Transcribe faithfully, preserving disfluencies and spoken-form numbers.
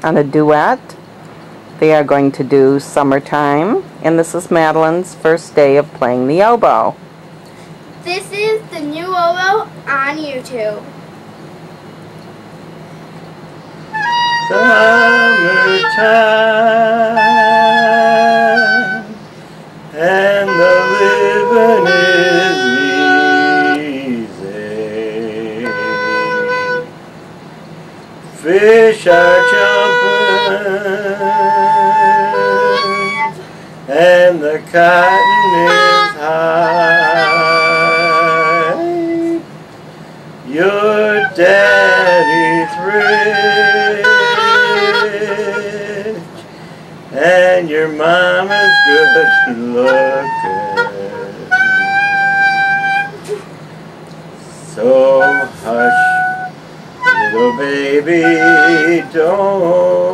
on a duet. They are going to do Summertime, and this is Madilyn's first day of playing the oboe. This is the new oboe on YouTube. Summertime, and the living is easy. Fish are jumping, and the cotton is high. Your daddy's rich, and your mama's good looking. So hush, little baby, don't